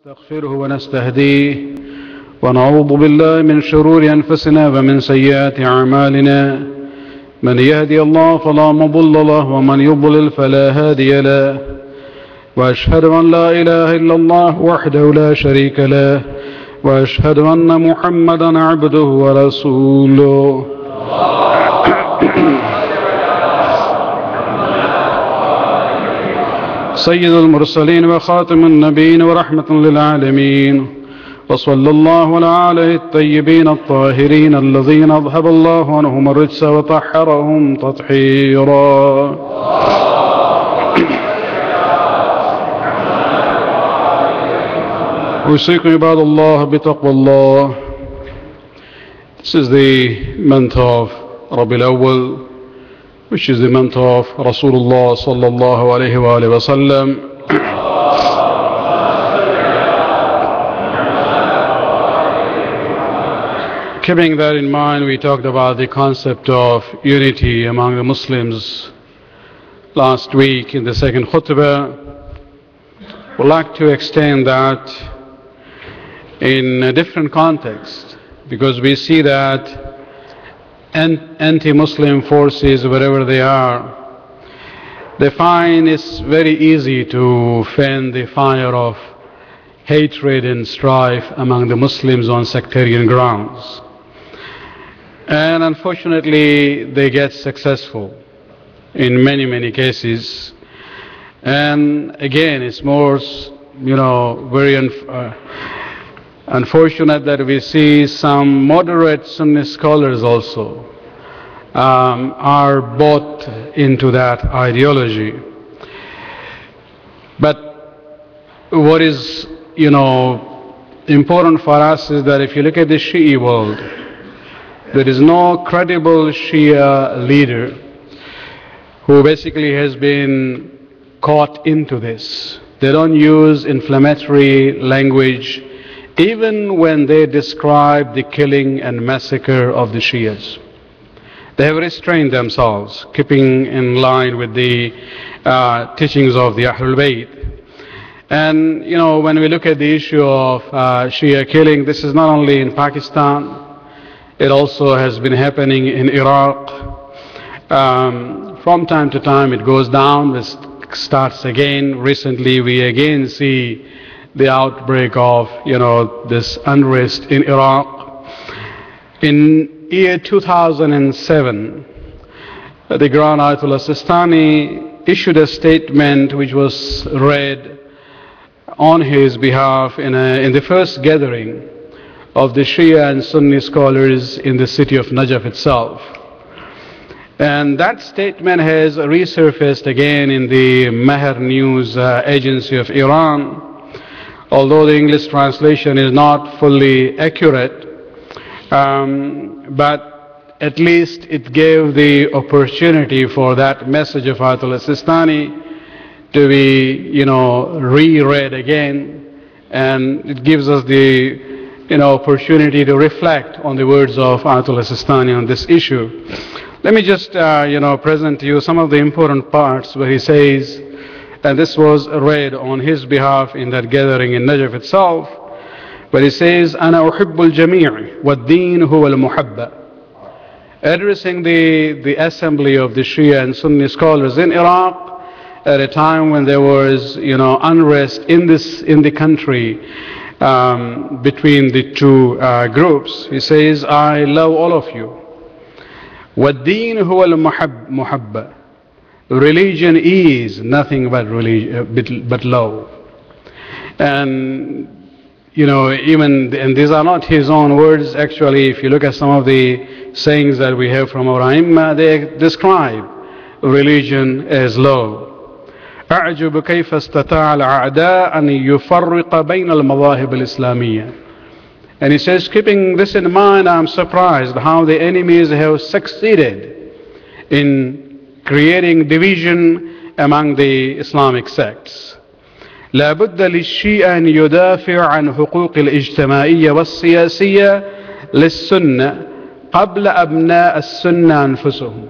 ونستغفره ونستهديه ونعوذ بالله من شرور أنفسنا ومن سيئات أعمالنا من يهدي الله فلا مضل له ومن يضلل فلا هادي له وأشهد أن لا إله إلا الله وحده لا شريك له وأشهد أن محمدا عبده ورسوله سيد المرسلين وخاتم النبيين ورحمة للعالمين وصلى الله على آله الطيبين الطاهرين الذين أذهب الله عنهم الرجس وطهرهم تطهيرا أوصيكم عباد الله بتقوى الله. This is the month of Rabi al-Awwal, which is the month of Rasulullah sallallahu alayhi wa sallam. Keeping that in mind, we talked about the concept of unity among the Muslims last week in the second Khutba. We'd like to extend that in a different context, because we see that anti-Muslim forces, wherever they are, they find it's very easy to fan the fire of hatred and strife among the Muslims on sectarian grounds. And unfortunately, they get successful in many cases. And again, it's more, very unfortunate that we see some moderate Sunni scholars also are bought into that ideology. But what is, important for us is that if you look at the Shia world, there is no credible Shia leader who basically has been caught into this. They don't use inflammatory language even when they describe the killing and massacre of the Shias. They have restrained themselves, keeping in line with the teachings of the Ahlul Bayt. And, when we look at the issue of Shia killing, this is not only in Pakistan, it also has been happening in Iraq. From time to time it goes down, it starts again. Recently we again see the outbreak of, this unrest in Iraq. In year 2007, the Grand Ayatullah Sistani issued a statement which was read on his behalf in the first gathering of the Shia and Sunni scholars in the city of Najaf itself. And that statement has resurfaced again in the Mehr news agency of Iran. Although the English translation is not fully accurate, but at least it gave the opportunity for that message of Ayatullah Sistani to be, reread again, and it gives us the, opportunity to reflect on the words of Ayatullah Sistani on this issue. Let me just, present to you some of the important parts where he says, and this was read on his behalf in that gathering in Najaf itself, but he says, أنا أحب الجميع والدين هو المحبة. Addressing the assembly of the Shia and Sunni scholars in Iraq at a time when there was, unrest in the country between the two groups. He says, I love all of you. والدين هو المحبة. Religion is nothing but love. And and these are not his own words. Actually, if you look at some of the sayings that we have from our Aimma, they describe religion as love. أعجب كيف استطاع الأعداء أن يفرق بين المذاهب الإسلامية. And he says, keeping this in mind, I'm surprised how the enemies have succeeded in creating division among the Islamic sects. لا بد للشيعة أن يدافع عن حقوق الاجتماعية والسياسية للسنة قبل أبناء السنة أنفسهم.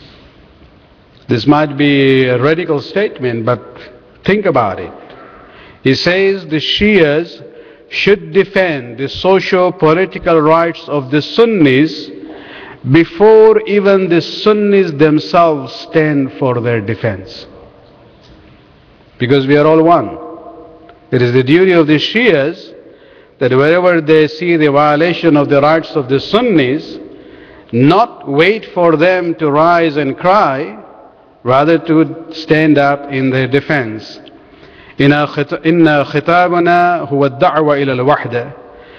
This might be a radical statement, but think about it. He says the Shias should defend the socio-political rights of the Sunnis before even the Sunnis themselves stand for their defense. Because we are all one. It is the duty of the Shias that wherever they see the violation of the rights of the Sunnis, not wait for them to rise and cry, rather to stand up in their defense. إن خطابنا هو الدعوة إلى الوحدة.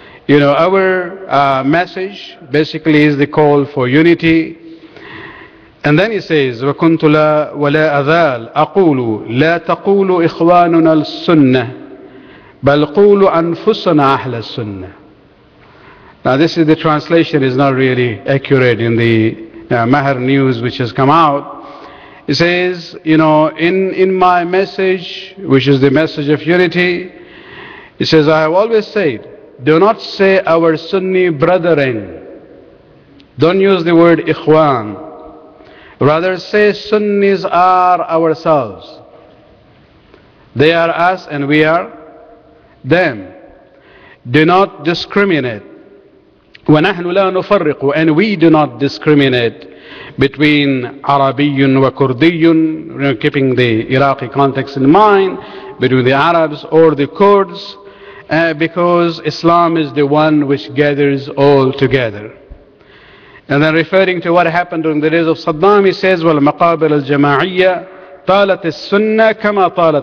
Our message basically is the call for unity. And then he says, وكنت لا ولا أزال أقول لا تقولوا إخواننا السنة بل قولوا أنفسنا أهل السنة. Now this is the translation is not really accurate in the Mahar news which has come out. It says, in my message, which is the message of unity, it says, I have always said, do not say our Sunni brethren. Don't use the word ikhwan. Rather say Sunnis are ourselves. They are us and we are them. Do not discriminate. وَنَحْنُ لَا نُفَرِّقُ. And we do not discriminate between Arabiyyun wa Kurdiyyun, keeping the Iraqi context in mind, between the Arabs or the Kurds, because Islam is the one which gathers all together. And then referring to what happened during the days of Saddam, he says, وَالْمَقَابِلَ الْجَمَاعِيَّةِ طَالَتِ السُنَّةِ كَمَا طَالَتِ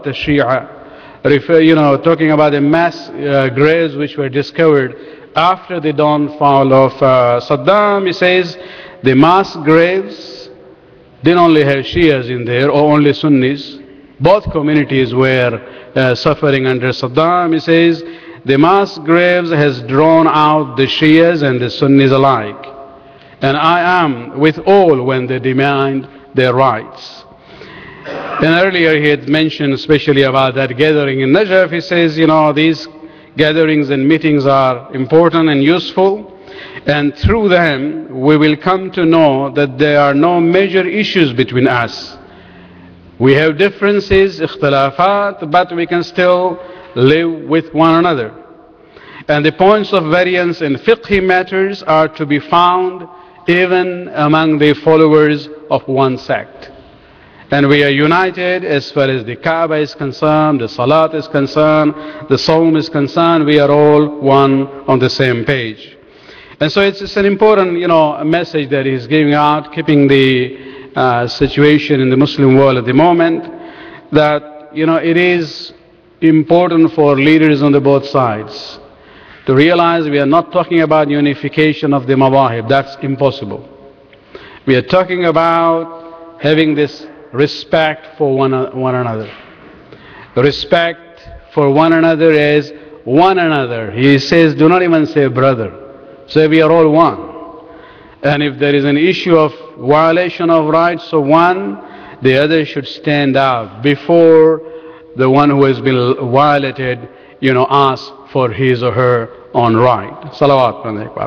الشِّيعَةِ. Talking about the mass graves which were discovered after the downfall of Saddam, he says, the mass graves didn't only have Shias in there or only Sunnis. Both communities were suffering under Saddam. He says the mass graves has drawn out the Shias and the Sunnis alike. And I am with all when they demand their rights. And earlier he had mentioned especially about that gathering in Najaf. He says, these gatherings and meetings are important and useful. And through them, we will come to know that there are no major issues between us. We have differences, ikhtilafat, but we can still live with one another. And the points of variance in fiqhi matters are to be found even among the followers of one sect. And we are united as far as the Kaaba is concerned, the Salat is concerned, the Sawm is concerned. We are all one on the same page. And so it's an important, message that he's giving out, keeping the situation in the Muslim world at the moment, that, it is important for leaders on the both sides to realize we are not talking about unification of the mawahib. That's impossible. We are talking about having this respect for one another. Respect for one another as one another. He says, do not even say brother. So we are all one. And if there is an issue of violation of rights of one, the other should stand out before the one who has been violated, asks for his or her own right. Salawat.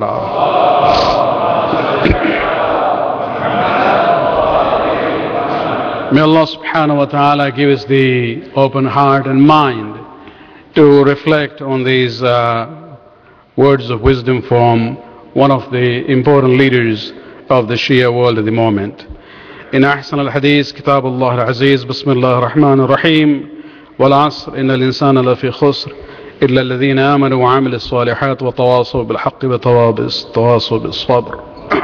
May Allah subhanahu wa ta'ala give us the open heart and mind to reflect on these words of wisdom from one of the important leaders of the Shia world at the moment. In أحسن الحديث كتاب الله العزيز بسم الله الرحمن الرحيم والعصر إن الإنسان لفي خسر إلا الذين آمنوا وعملوا الصالحات وتواصوا بالحق وتواصوا بالصبر.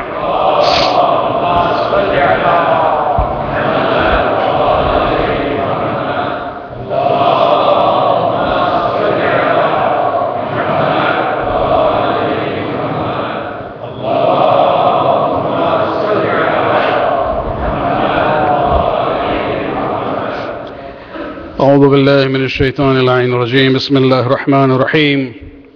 أعوذ بالله من الشيطان اللعين الرجيم بسم الله الرحمن الرحيم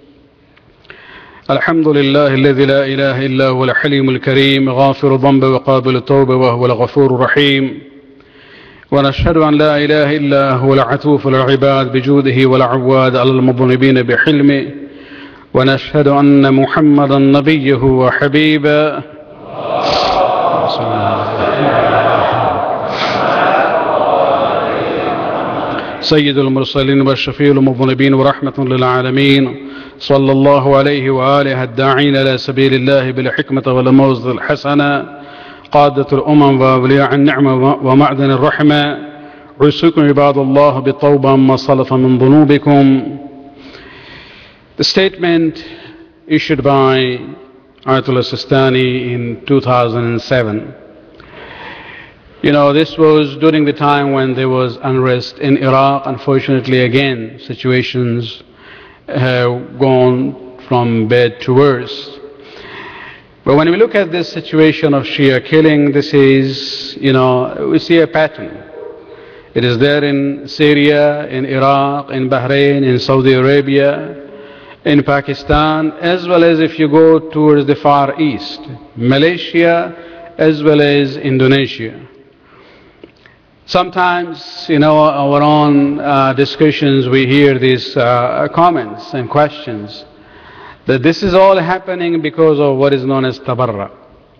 الحمد لله الذي لا إله إلا هو الحليم الكريم غافر الذنب وقابل التوبة وهو الغفور الرحيم ونشهد أن لا إله إلا هو العطوف للعباد بجوده والعواد على المذنبين بحلمه ونشهد أن محمدا نبيه وحبيبه سيد المرسلين والشفيع المذنبين ورحمة للعالمين صلى الله عليه وآله الداعين إلى سبيل الله بالحكمة والموعظة الحسنة قادة الأمم وأولياء النعمة ومعدن الرحمة عسكم عباد الله بالتوبة ما سلف من ذنوبكم. The statement issued by Ayatullah Sistani in 2007. This was during the time when there was unrest in Iraq. Unfortunately, again, situations have gone from bad to worse. But when we look at this situation of Shia killing, this is, we see a pattern. It is there in Syria, in Iraq, in Bahrain, in Saudi Arabia, in Pakistan, as well as if you go towards the Far East, Malaysia, as well as Indonesia. Sometimes, our own discussions, we hear these comments and questions that this is all happening because of what is known as Tabarra.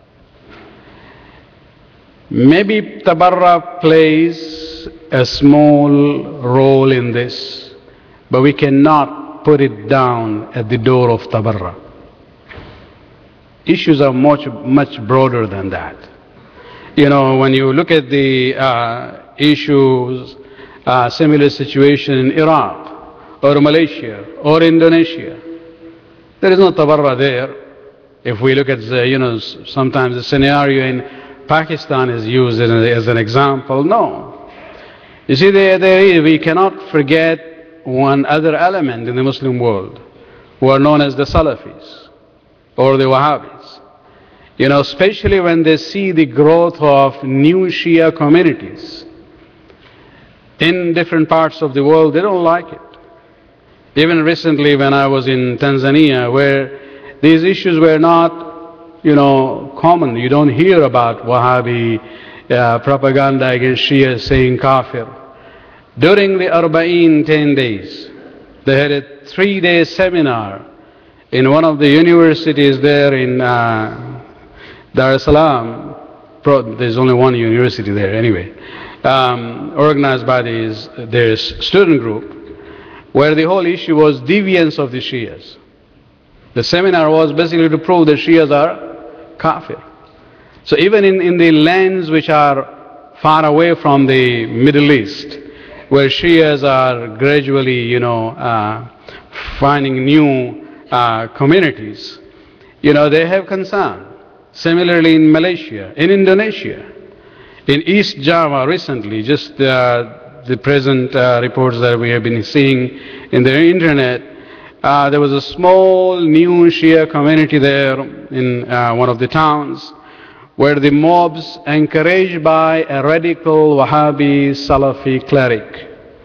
Maybe Tabarra plays a small role in this, but we cannot put it down at the door of Tabarra. Issues are much broader than that. When you look at the issues, similar situation in Iraq or Malaysia or Indonesia, there is no Tabarra there. If we look at sometimes the scenario in Pakistan is used as an example. No. You see, we cannot forget one other element in the Muslim world who are known as the Salafis or the Wahabis. Especially when they see the growth of new Shia communities in different parts of the world, they don't like it. Even recently when I was in Tanzania, where these issues were not, common. You don't hear about Wahhabi propaganda against Shia saying kafir. During the Arba'een 10 days, they had a 3-day seminar in one of the universities there in Dar es Salaam. There's only one university there anyway, organized by their student group, where the whole issue was deviance of the Shias. The seminar was basically to prove that Shias are kafir. So even in the lands which are far away from the Middle East, where Shias are gradually, finding new communities, they have concern. Similarly in Malaysia, in Indonesia, in East Java recently, just the present reports that we have been seeing in the internet, there was a small new Shia community there in one of the towns where the mobs, encouraged by a radical Wahhabi Salafi cleric,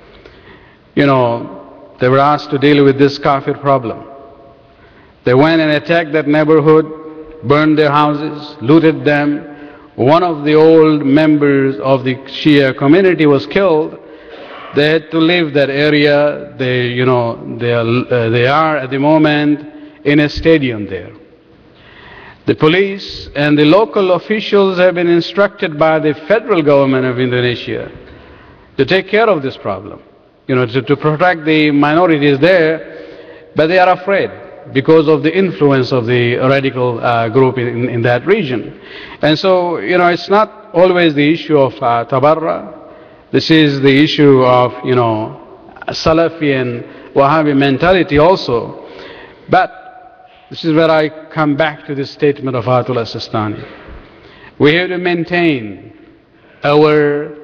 they were asked to deal with this kafir problem. They went and attacked that neighborhood, burned their houses, looted them. One of the old members of the Shia community was killed. They had to leave that area. They are at the moment in a stadium there. The police and the local officials have been instructed by the federal government of Indonesia to take care of this problem, to protect the minorities there, but they are afraid because of the influence of the radical group in that region. And so, it's not always the issue of Tabarra. This is the issue of, Salafi and Wahhabi mentality also. But this is where I come back to this statement of Ayatullah Sistani. We have to maintain our,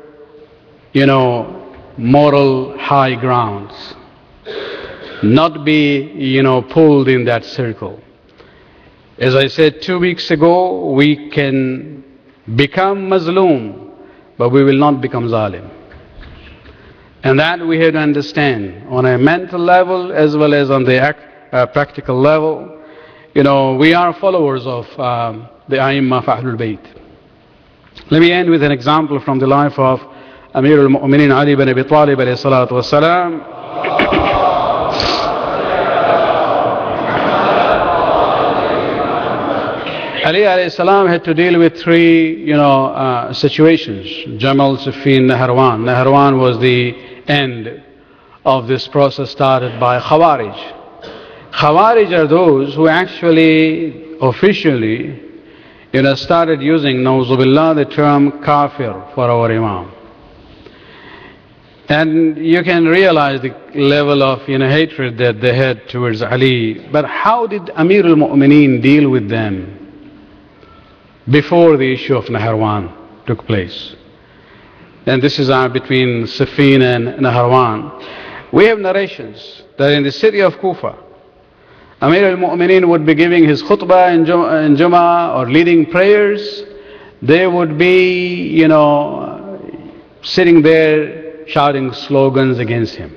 moral high grounds. Not be, pulled in that circle. As I said 2 weeks ago, we can become Mazloom, but we will not become Zalim. And that we have to understand on a mental level as well as on the practical level. We are followers of the A'immah of Ahlul Bayt. Let me end with an example from the life of Amir al-Mu'mineen Ali ibn Abi Talib alayhi salatu wasalam. Ali alayhi salam had to deal with 3, situations. Jamal, Siffin, Naharwan. Naharwan was the end of this process started by Khawarij. Khawarij are those who actually officially started using, na'uzubillah, the term kafir for our Imam. And you can realize the level of hatred that they had towards Ali. But how did Amir al-Mu'mineen deal with them before the issue of Naharawan took place? And this is between Siffin and Naharawan. We have narrations that in the city of Kufa, Amir al-Mu'mineen would be giving his khutbah in Juma or leading prayers. They would be, sitting there shouting slogans against him.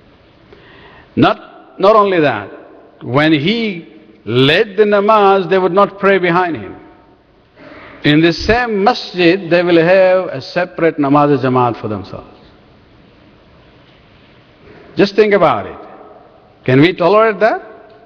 Not only that, when he led the namaz, they would not pray behind him. In the same masjid, they will have a separate namaz jamaat for themselves. Just think about it. Can we tolerate that?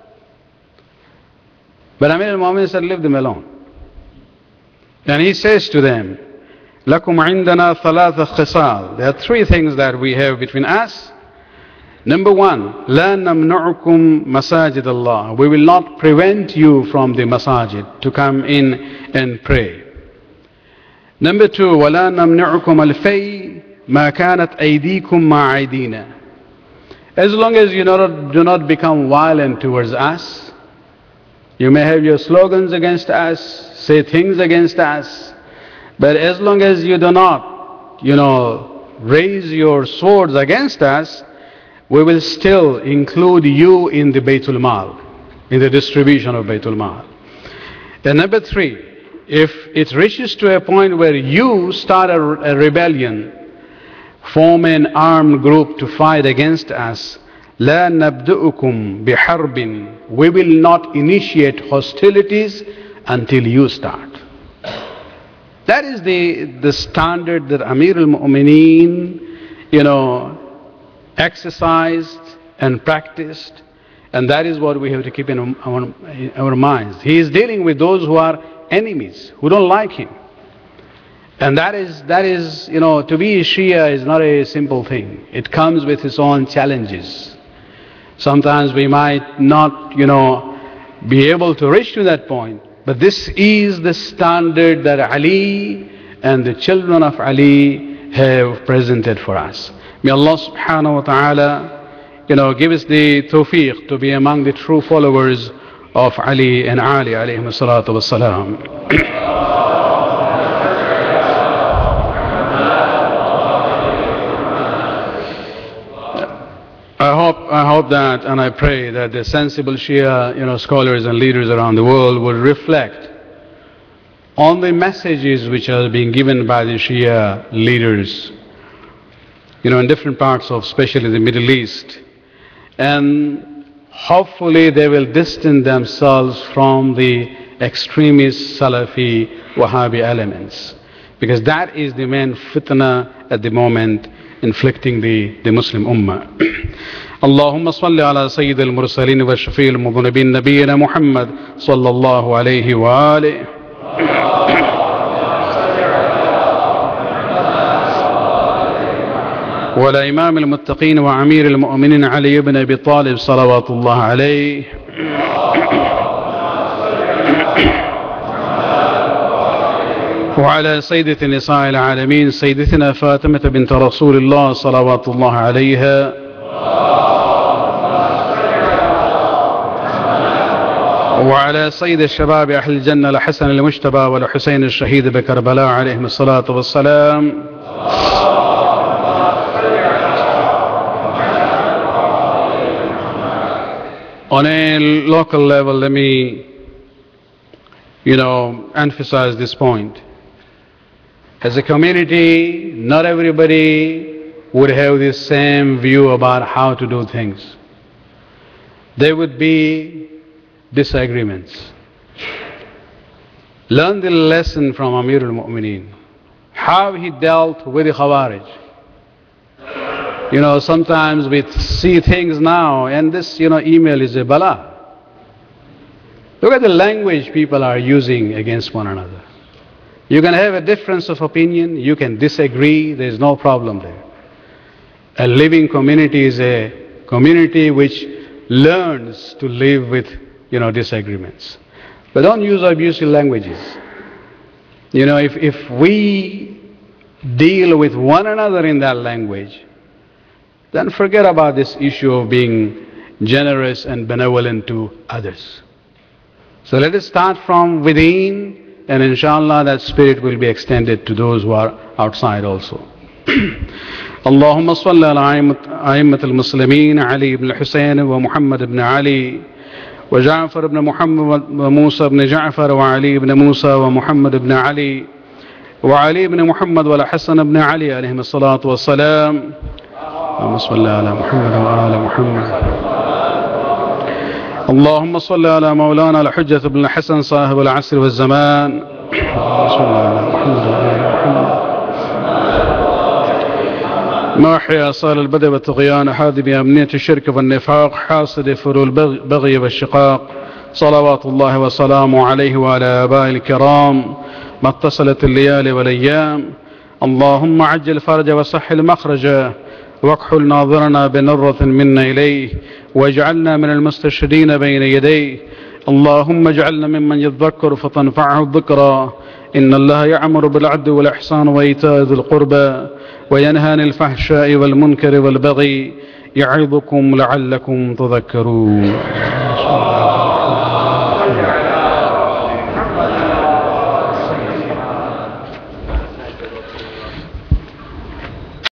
But Amir al-Mu'mineen said, leave them alone. And he says to them, لَكُمْ عِنْدَنَا ثَلَاثَ خِصَالٍ. There are three things that we have between us. Number one, لَا نَمْنُعُكُمْ مَسَاجِدَ اللَّهِ. We will not prevent you from the masajid to come in and pray. Number two, وَلَا نَمْنُعُكُمْ الْفَيْءِ مَا كَانَتْ أَيْدِيكُمْ مَا عَيْدِينَ. As long as you do not become violent towards us, you may have your slogans against us, say things against us, but as long as you do not, raise your swords against us, we will still include you in the Baytul Mal, in the distribution of Baytul Mal. And number three, if it reaches to a point where you start a rebellion, form an armed group to fight against us, لا نبدؤكم بحرب. We will not initiate hostilities until you start. That is the standard that Amir al-Mu'mineen, exercised and practiced, and that is what we have to keep in our minds. He is dealing with those who are enemies, who don't like him. And that is, to be a Shia is not a simple thing. It comes with its own challenges. Sometimes we might not, be able to reach to that point. But this is the standard that Ali and the children of Ali have presented for us. May Allah subhanahu wa ta'ala, give us the tawfiq to be among the true followers of Ali and Ali alayhi salatu wassalam. I hope that, and I pray that the sensible Shia, scholars and leaders around the world will reflect on the messages which are being given by the Shia leaders, in different parts of, especially the Middle East, and hopefully they will distance themselves from the extremist Salafi Wahabi elements, because that is the main fitna at the moment inflicting the Muslim Ummah. اللهم صل على سيد المرسلين والشفيع المذنبين نبينا محمد صلى الله عليه وآله وعلى إمام المتقين وعمير المؤمنين علي بن أبي طالب صلوات الله عليه وعلى سيدة نساء العالمين سيدتنا فاطمة بنت رسول الله صلوات الله عليها وعلى سيد الشباب أهل الجنة الحسن المجتبى والحسين الشهيد بكربلاء عليهم الصلاة والسلام On a local level, let me, emphasize this point. As a community, not everybody would have the same view about how to do things. There would be disagreements. Learn the lesson from Amir al-Mu'mineen, how he dealt with the Khawarij. Sometimes we see things now, and this, email is a bala. Look at the language people are using against one another. You can have a difference of opinion, you can disagree, there is no problem there. A living community is a community which learns to live with, disagreements. But don't use abusive languages. If we deal with one another in that language, then forget about this issue of being generous and benevolent to others. So let us start from within, and inshallah that spirit will be extended to those who are outside also. اللهم صل على أئمة المسلمين علي بن الحسين ومحمد بن علي وجعفر بن محمد وموسى بن جعفر وعلي بن موسى ومحمد بن علي وعلي بن محمد والحسن بن علي عليهم الصلاة والسلام. اللهم صل على محمد وآل محمد. اللهم صل على مولانا الحجة بن الحسن صاحب العصر والزمان. اللهم صل على محمد وآل محمد. ما أحيا صال البدء والطغيان حاد بأمنية الشرك والنفاق حاصد فرو البغي والشقاق صلوات الله وسلامه عليه وعلى آبائه الكرام ما اتصلت الليالي والأيام. اللهم عجل فرج وسهل مخرجه واكحل ناظرنا بنظرة منا إليه واجعلنا من المستشهدين بين يديه. اللهم اجعلنا ممن يذكر فتنفعه الذكرى. إن الله يأمر بالعدل والإحسان وإيتاء ذي القربى وينهى عن الفحشاء والمنكر والبغي يعظكم لعلكم تذكرون.